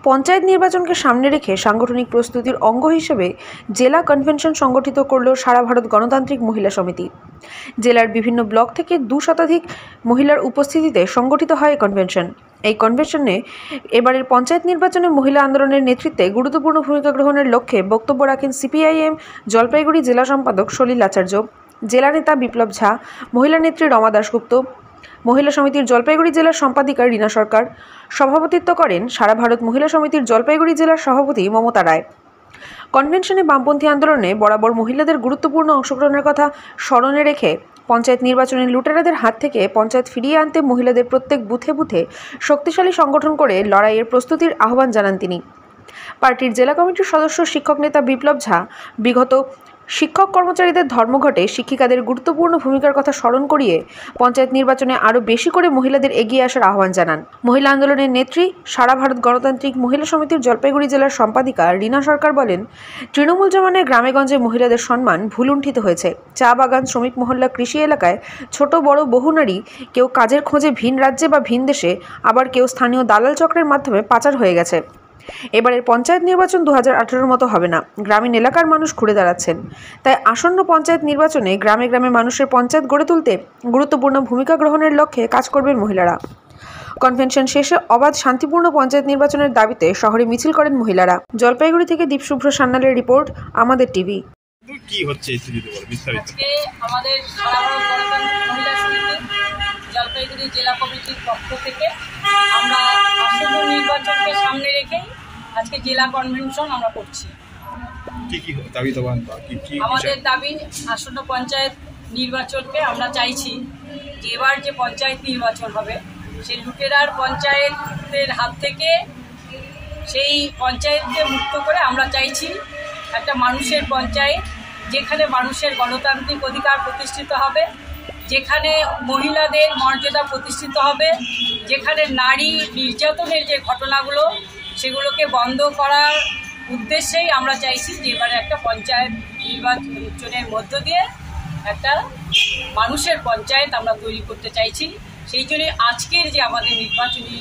পঞ্চায়েত নির্বাচনকে সামনে রেখে সাংগঠনিক প্রস্তুতির অঙ্গ হিসেবে জেলা কনভেনশন সংগঠিত করল সারা ভারত গণতান্ত্রিক মহিলা সমিতি। জেলার বিভিন্ন ব্লক থেকে 2 শতাধিক মহিলার উপস্থিতিতে সংগঠিত হয় কনভেনশন। এই কনভেনশনে এবারের পঞ্চায়েত নির্বাচনে মহিলা আন্দোলনের নেতৃত্বে গুরুত্বপূর্ণ ভূমিকা গ্রহণের লক্ষ্যে বক্তব্য রাখেন সিপিআইএম জলপাইগুড়ি জেলা সম্পাদক সলিল আচার্য, জেলা নেতা বিপ্লব ঝা, মহিলা নেত্রী রমা দাশগুপ্ত, মহিলা সমিতির জলপাইগুড়ি জেলার সম্পাদিকা রীনা সরকার। সভাপতিত্ব করেন সারা ভারত মহিলা সমিতির জলপাইগুড়ি জেলার সভাপতি মমতা রায়। কনভেনশনে বামপন্থী আন্দোলনে বরাবর মহিলাদের গুরুত্বপূর্ণ অংশগ্রহণের কথা স্মরণে রেখে পঞ্চায়েত নির্বাচনে লুটেরাদের হাত থেকে পঞ্চায়েত ফিরিয়ে আনতে মহিলাদের প্রত্যেক বুথে বুথে শক্তিশালী সংগঠন করে লড়াইয়ের প্রস্তুতির আহ্বান জানান তিনি। পার্টির জেলা কমিটির সদস্য শিক্ষক নেতা বিপ্লব ঝা বিগত শিক্ষক কর্মচারীদের ধর্মঘটে শিক্ষিকাদের গুরুত্বপূর্ণ ভূমিকার কথা স্মরণ করিয়ে পঞ্চায়েত নির্বাচনে আরও বেশি করে মহিলাদের এগিয়ে আসার আহ্বান জানান। মহিলা আন্দোলনের নেত্রী সারা ভারত গণতান্ত্রিক মহিলা সমিতির জলপাইগুড়ি জেলার সম্পাদিকা রীনা সরকার বলেন, তৃণমূল জমানায় গ্রামেগঞ্জে মহিলাদের সম্মান ভুলুণ্ঠিত হয়েছে। চা বাগান, শ্রমিক মহল্লা, কৃষি এলাকায় ছোট বড় বহু নারী কেউ কাজের খোঁজে ভিন রাজ্যে বা ভিন দেশে, আবার কেউ স্থানীয় দালাল চক্রের মাধ্যমে পাচার হয়ে গেছে। এবারের পঞ্চায়েত নির্বাচন 2018-র মতো হবে না। গ্রামীণ এলাকার মানুষ ঘুরে দাঁড়াচ্ছেন। তাই আসন্ন পঞ্চায়েত নির্বাচনে গ্রামে গ্রামে মানুষের পঞ্চায়েত গড়ে তুলতে গুরুত্বপূর্ণ ভূমিকা গ্রহণের লক্ষ্যে কাজ করবেন মহিলারা। কনভেনশন শেষে অবাধ শান্তিপূর্ণ পঞ্চায়েত নির্বাচনের দাবিতে শহরে মিছিল করেন মহিলারা। জলপাইগুড়ি থেকে দীপশুভ্র সান্যালের রিপোর্ট, আমাদের টিভি। কি হচ্ছে আজকে আমাদের সারা ভারত গণতান্ত্রিক মহিলা সমিতি জলপাইগুড়ি জেলা কমিটির পক্ষ থেকে আমরা আসন্ন নির্বাচনকে সামনে রেখেই আজকে জেলা কনভেনশন আমরা করছি। আমাদের দাবি আসন্ন পঞ্চায়েত নির্বাচনকে আমরা চাইছি যে এবার যে পঞ্চায়েত নির্বাচন হবে সেই লুটেরার পঞ্চায়েতের হাত থেকে সেই পঞ্চায়েতকে মুক্ত করে আমরা চাইছি একটা মানুষের পঞ্চায়েত, যেখানে মানুষের গণতান্ত্রিক অধিকার প্রতিষ্ঠিত হবে, যেখানে মহিলাদের মর্যাদা প্রতিষ্ঠিত হবে, যেখানে নারী নির্যাতনের যে ঘটনাগুলো সেগুলোকে বন্ধ করার উদ্দেশ্যেই আমরা চাইছি যে এবারে একটা পঞ্চায়েত নির্বাচনের মধ্য দিয়ে একটা মানুষের পঞ্চায়েত আমরা তৈরি করতে চাইছি। সেই জন্যে আজকের যে আমাদের নির্বাচনী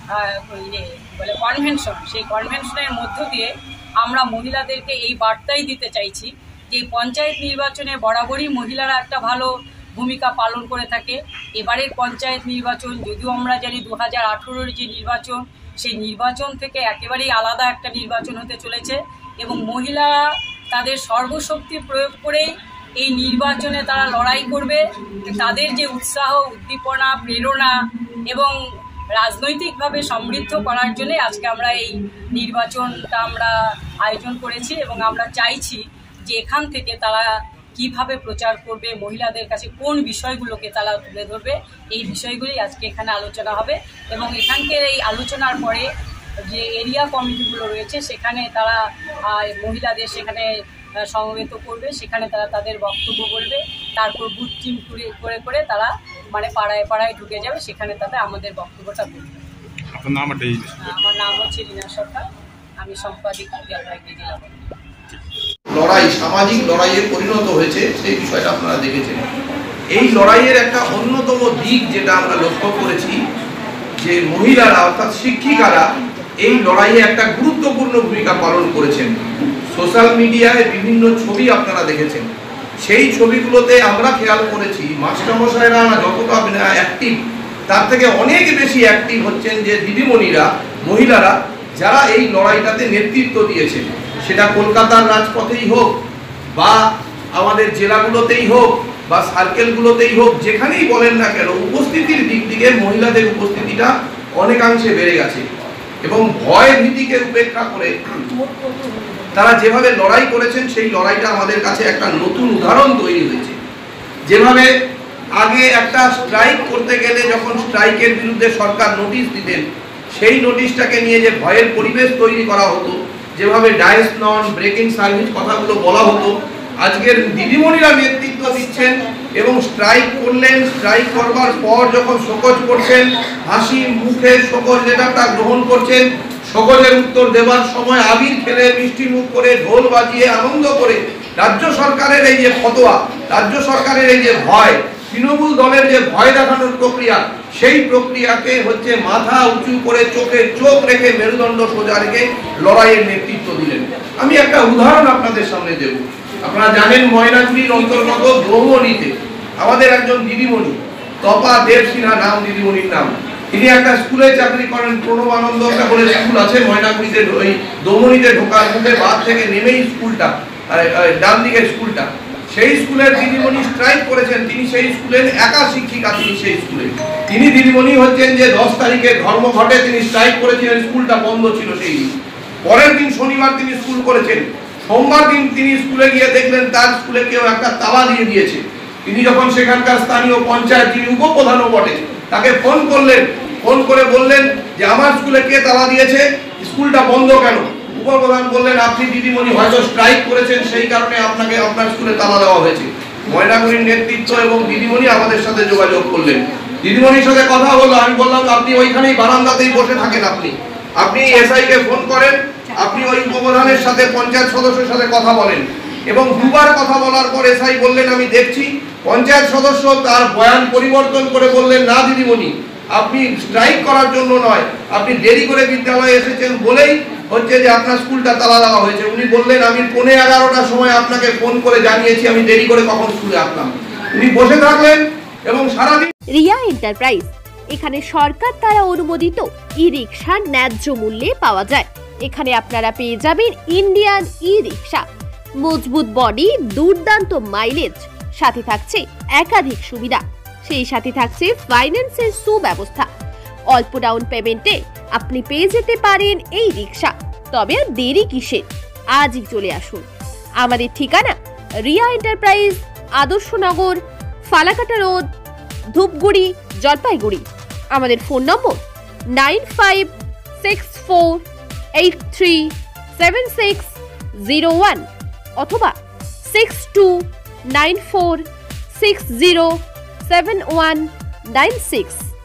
কনভেনশন, সেই কনভেনশনের মধ্য দিয়ে আমরা মহিলাদেরকে এই বার্তাই দিতে চাইছি যে পঞ্চায়েত নির্বাচনে বরাবরই মহিলারা একটা ভালো ভূমিকা পালন করে থাকে। এবারের পঞ্চায়েত নির্বাচন যদিও আমরা জানি 2018-র যে নির্বাচন, সেই নির্বাচন থেকে একেবারেই আলাদা একটা নির্বাচন হতে চলেছে এবং মহিলারা তাদের সর্বশক্তি প্রয়োগ করেই এই নির্বাচনে তারা লড়াই করবে। তাদের যে উৎসাহ, উদ্দীপনা, প্রেরণা এবং রাজনৈতিকভাবে সমৃদ্ধ করার জন্য আজকে আমরা এই নির্বাচনটা আমরা আয়োজন করেছি এবং আমরা চাইছি যে এখান থেকে তারা কিভাবে প্রচার করবে, মহিলাদের কাছে কোন বিষয়গুলোকে তারা তুলে ধরবে, এই বিষয়গুলি আজকে এখানে আলোচনা হবে এবং এখানকার এই আলোচনার পরে যে এরিয়া কমিটিগুলো রয়েছে সেখানে তারা মহিলাদের সেখানে সমবেত করবে, সেখানে তারা তাদের বক্তব্য বলবে, তারপর বুথ টিম করে করে তারা মানে পাড়ায় পাড়ায় ঢুকে যাবে, সেখানে তাদের আমাদের বক্তব্যটা বলবে। আমার নাম হচ্ছে রীনা সরকার, আমি সম্পাদিকা জলপাইগুড়ি জেলা। লড়াই সামাজিক লড়াইয়ে পরিণত হয়েছে, সেই বিষয়টা আপনারা দেখেছেন। এই লড়াইয়ের একটা অন্যতম দিক যেটা আমরা লক্ষ্য করেছি যে মহিলারা অর্থাৎ শিক্ষিকারা এই লড়াইয়ে একটা গুরুত্বপূর্ণ ভূমিকা পালন করেছেন। সোশ্যাল মিডিয়ায় বিভিন্ন ছবি আপনারা দেখেছেন, সেই ছবিগুলোতে আমরা খেয়াল করেছি মাস্টারমশাইরা যতটা অ্যাক্টিভ তার থেকে অনেক বেশি অ্যাক্টিভ হচ্ছেন যে দিদিমণিরা, মহিলারা যারা এই লড়াইটাতে নেতৃত্ব দিয়েছেন, সেটা কলকাতার রাজপথেই হোক বা আমাদের জেলাগুলোতেই হোক বা সার্কেলগুলোতেই হোক, যেখানেই বলেন না কেন উপস্থিতির দিক থেকে মহিলাদের উপস্থিতিটা অনেকাংশে বেড়ে গেছে এবং ভয় ভীতিকে উপেক্ষা করে তারা যেভাবে লড়াই করেছেন সেই লড়াইটা আমাদের কাছে একটা নতুন উদাহরণ তৈরি হয়েছে। যেভাবে আগে একটা স্ট্রাইক করতে গেলে যখন স্ট্রাইকের বিরুদ্ধে সরকার নোটিশ দিতেন, সেই নোটিশটাকে নিয়ে যে ভয়ের পরিবেশ তৈরি করা হতো, যেভাবে ডায়েস নন ব্রেকিং সার্ভিস কথাগুলো বলা হতো, আজকের দিদিমণিরা নেতৃত্ব দিচ্ছেন এবং স্ট্রাইক করলেন, স্ট্রাইক করবার পর যখন শোকজ করছেন, হাসি মুখে শোকজ লেটারটা গ্রহণ করছেন, শোকজের উত্তর দেওয়ার সময় আবির খেলে মিষ্টি মুখ করে ঢোল বাজিয়ে আনন্দ করে রাজ্য সরকারের এই যে ফতোয়া, রাজ্য সরকারের এই যে ভয়, তৃণমূল দলের যে ভয় দেখানোর প্রক্রিয়া, সেই প্রক্রিয়াকে হচ্ছে মাথা উঁচু করে চোখে চোখ রেখে মেরুদণ্ড সোজা রেখে লড়াইয়ের নেতৃত্ব দিলেন। আমি একটা উদাহরণ আপনাদের সামনে দেব। আপনারা জানেন ময়নাগুড়ির অন্তর্গত ব্রহ্মণীতে আমাদের একজন দিদিমণি, তপা দেব সিনহা নাম দিদিমণির নাম, তিনি একটা স্কুলে চাকরি করেন, প্রণবানন্দ বলে স্কুল আছে ময়নাগুড়িতে, ওই দমনিতে ঢোকার মুখে বাদ থেকে নেমেই স্কুলটা, ডান দিকের স্কুলটা, সেই স্কুলের দিদিমণি স্ট্রাইক করেছেন। তিনি সেই স্কুলের একা শিক্ষিকা, তিনি সেই স্কুলে তিনি দিদিমণি হচ্ছেন যে 10 তারিখে ধর্মঘটে তিনি স্ট্রাইক করেছিলেন, স্কুলটা বন্ধ ছিল সেই দিন। পরের দিন শনিবার তিনি স্কুল করেছেন, সোমবার দিন তিনি স্কুলে গিয়ে দেখলেন তার স্কুলে কেউ একটা তালা দিয়ে দিয়েছে। তিনি যখন সেখানকার স্থানীয় পঞ্চায়েত, যিনি উপপ্রধানও বটে, তাকে ফোন করলেন, ফোন করে বললেন যে আমার স্কুলে কে তালা দিয়েছে, স্কুলটা বন্ধ কেন? উপপ্রধান বললেন আপনি দিদিমণি হয়তো স্ট্রাইক করেছেন, সেই কারণে আপনাকে আপনার স্কুলে তালা দেওয়া হয়েছে। ময়নাগুড়ির নেতৃত্ব এবং দিদিমণি আমাদের সাথে যোগাযোগ করলেন, দিদিমণির সাথে কথা হলো। আমি বললাম আপনি ওইখানেই বারান্দাতেই বসে থাকেন, আপনি এসআই কে ফোন করেন, আপনি ওই উপপ্রধানের সাথে পঞ্চায়েত সদস্যের সাথে কথা বলেন। এবং দুবার কথা বলার পর এসআই বললেন আমি দেখছি। পঞ্চায়েত সদস্য তার বয়ান পরিবর্তন করে বললেন না দিদিমণি, আপনি স্ট্রাইক করার জন্য নয়, আপনি দেরি করে বিদ্যালয়ে এসেছেন বলেই হচ্ছে যে আপনার স্কুলটা তালা দেওয়া হয়েছে। উনি বললেন আমি 11:15টার সময় আপনাকে ফোন করে জানিয়েছি, আমি দেরি করে কখন স্কুলে আসলাম। উনি বসে থাকলেন এবং সারাদিন। রিয়া এন্টারপ্রাইজ, এখানে সরকার দ্বারা অনুমোদিত ই রিক্সা ন্যায্য মূল্যে পাওয়া যায়। এখানে আপনারা পেয়ে যাবেন ইন্ডিয়ান ই রিক্সা, মজবুত বডি, দুর্দান্ত মাইলেজ, সাথে থাকছে একাধিক সুবিধা, সেই সাথে থাকছে ফাইন্যান্সের সুব্যবস্থা। অল্প ডাউন পেমেন্টে আপনি পেয়ে যেতে পারেন এই রিক্সা। তবে আর দেরি কিসের, আজই চলে আসুন। আমাদের ঠিকানা রিয়া এন্টারপ্রাইজ, আদর্শনগর, ফালাকাটা রোড, ধূপগুড়ি, জলপাইগুড়ি। আমাদের ফোন নম্বর 9564837601 অথবা 6294607196।